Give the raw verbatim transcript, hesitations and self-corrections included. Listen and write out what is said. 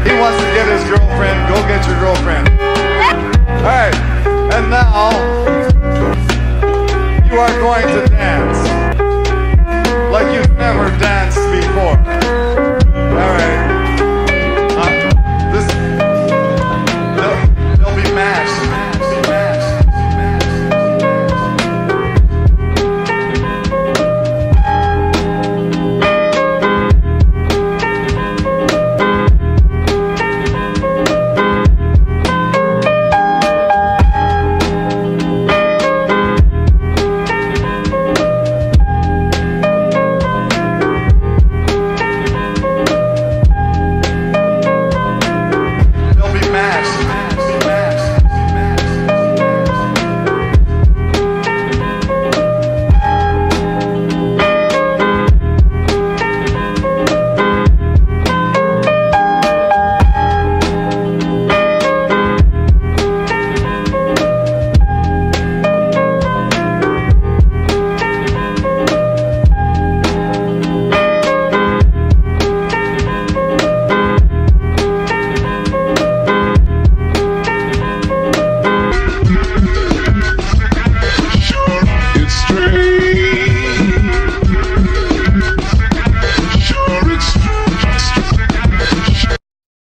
He wants to get his girlfriend. Go get your girlfriend. All right, and now you are going to dance.